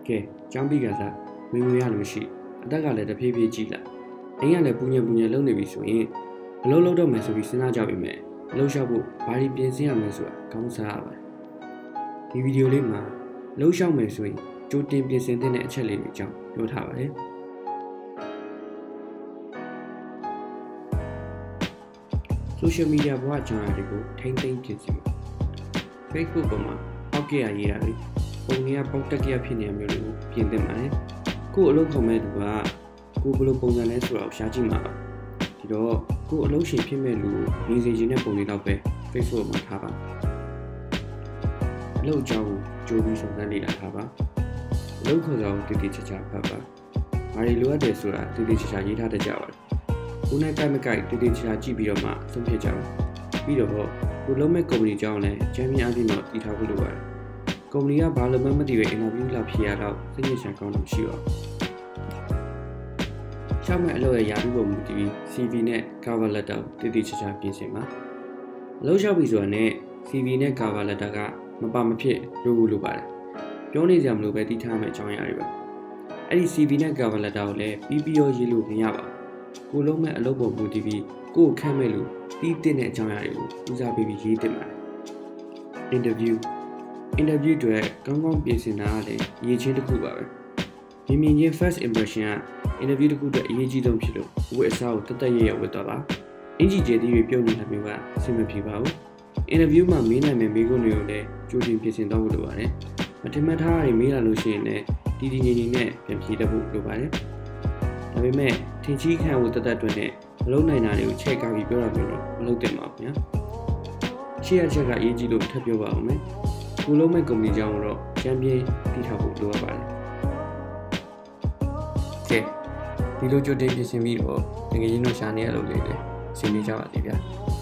ကဲကျောင်းပြီးကစားဝင်ငွေရလို့ရှိအသက်ကလည်းတဖြည်းဖြည်းကြီးလာအိမ်ကလည်းပူညံလုံနေပြီဆိုရင်အလုပ်လုပ်တော့မယ်ဆိုပြီးစဉ်းစားကြပြီမဲ့အလုပ်လျှောက်ဖို့ဘာတွေပြင်ဆင်ရမလဲဆိုတာခေါင်းစားရပါတယ်ဒီဗီဒီယိုလေးမှာလှုပ်ရှားမယ်ဆိုရင်ကြိုတင်ပြင်ဆင်တဲ့အချက်လေးတွေအကြောင်းပြောထားပါတယ် social media ဘဝအကြောင်းအရာတွေကိုထိမ့်သိမ်းပြင်ဆင်ပါ Facebook ပေါ်မှာပောက်ကြရရေးတာလေပုံတွေကပေါက်တက်ကြရဖြစ်နေမျိုးတွေကိုပြင်သင့်ပါတယ်ကို့အလုပ်ခေါ်မဲ့သူကကိုဘယ်လိုပုံစံလဲဆိုတာကိုရှားကြည့်မှာပါဒီတော့ကို့အလုပ်ရှင်ဖြစ်မဲ့လူကိုနေစေခြင်းနဲ့ပုံတွေတော့ပဲ Facebook မှာထားပါအလုပ်အကြောင်းကိုကြိုးပြီးစုံစမ်းလေ့လာထားပါအလုပ်ခေါ်ဆောင်တည်တည်ချာချာဖတ်ပါဘာတွေလိုအပ်တယ်ဆိုတာတည်တည်ချာချာရေးထားတတ်ကြပါတယ်ကိုယ်နဲ့ကြိုက်မကြိုက်တည်တည်ချာချာကြည့်ပြီးတော့မှဆုံးဖြတ်ကြပါပြီးတော့ကိုလုံးမဲ့ကုမ္ပဏီအကြောင်းလည်းချမ်းမြေအပြင်တော့တည်ထားဖို့လိုပါတယ်ကုမ္ပဏီကဘာလို့မှမသိပဲအင်တာဗျူးလောက်ဖြေရတော့စိတ်ညစ်ချင်ကောင်းလို့ရှိပါရှောက်မဲ့အလုပ်ရဲ့ယာတူပုံမူတည်ပြီး CV နဲ့ cover letter တည်တည်ချာချာပြင်ဆင်ပါအလုပ်လျှောက်ပြီဆိုတာနဲ့ CV နဲ့ cover letter ကမပါမဖြစ်လိုပါတယ်ပြောနေကြမလို့ပဲတည်ထားမယ်အကြောင်းအရာတွေပါအဲ့ဒီ CV နဲ့ cover letter ကိုလည်းပြီးပြီးရောရေးလို့မရပါဘူးကိုလုံးမဲ့အလုပ်ပုံမူတည်ပြီးကိုခန့်မဲ့လို့တီးတဲ့တဲ့အကြောင်းအရာတွေကိုဦးစားပေးပြီးရေးတင်ပါတယ် interview တွေကောင်းကောင်းပြင်ဆင်တာကလည်းအရေးချင်းတစ်ခုပါပဲမြင်ချင်း first impression က interview တစ်ခုအတွက်အရေးကြီးဆုံးဖြစ်လို့ဝတ်အစားကိုတက်ရဝတ်တော့ပါအင်ဂျီကျဲတီးတွေပြုတ်နေတာမျိုးကအဆင်မပြေပါဘူး interview မှာမေးနိုင်မယ့်မေးခွန်းတွေကိုလည်းကြိုတင်ပြင်ဆင်တော့ဖို့လိုပါတယ်မထင်မှတ်ထားရမေးလာလို့ရှိရင်လည်းတည်တည်ငြိမ်နဲ့ပြန်ဖြေတတ်ဖို့လိုပါတယ်ဒါပေမဲ့ထင်ကြီးခံဖို့တက်တွင်နဲ့မလုပ်နိုင်တာတွေကိုချက်ကားပြီးပြောတာမျိုးတော့မလုပ်သင့်ပါဘူးညာရှေ့ရချက်ကအေးကြီးလို့ထပ်ပြောပါအောင်မယ်ကိုလုံးမဲ့ကုမ္ပဏီကြောင်းတော့ချမ်းပြေးတည်ထားဖို့လိုအပ်ပါတယ်ကဲဒီလိုကြိုတင်ပြင်ဆင်ပြီးတော့ငွေရင်းတို့ရှာနေရလို့လေအဆင်ပြေကြပါသေးဗျာ